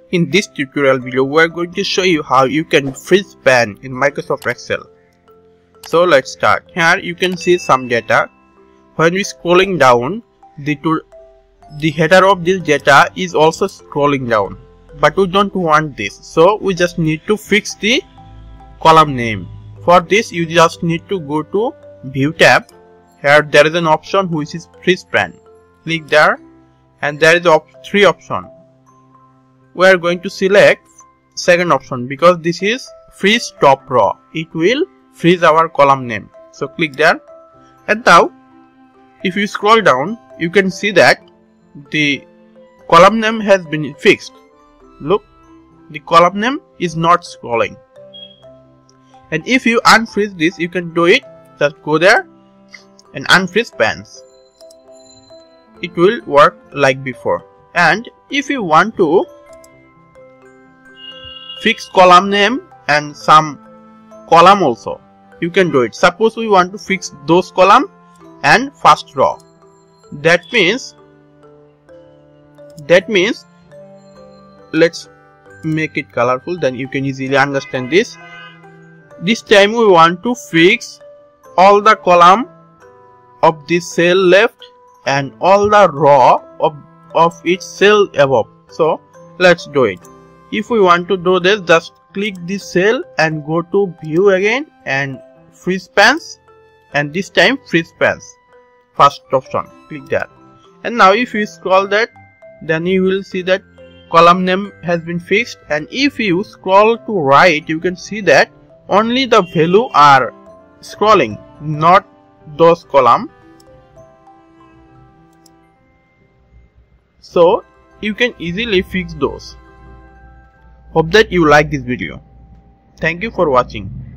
In this tutorial video, we are going to show you how you can freeze span in Microsoft Excel. So let's start. Here you can see some data. When we scrolling down, the header of this data is also scrolling down. But we don't want this. So we just need to fix the column name. For this, you just need to go to View tab. Here there is an option which is freeze span. Click there and there is three options. We are going to select second option because this is freeze top row. It will freeze our column name. So click there. And now if you scroll down, you can see that the column name has been fixed. Look, the column name is not scrolling. And if you unfreeze this, you can do it. Just go there and unfreeze spans. It will work like before. And if you want to fix column name and some column also, you can do it. Suppose we want to fix those column and first row. That means let's make it colorful, then you can easily understand this. This time we want to fix all the column of this cell left and all the row of each cell above. So let's do it. If we want to do this, just click this cell and go to view again and freeze spans, and this time freeze spans. First option, click that. And now if you scroll that, then you will see that column name has been fixed. And if you scroll to right, you can see that only the value are scrolling, not those column. So you can easily fix those. Hope that you like this video. Thank you for watching.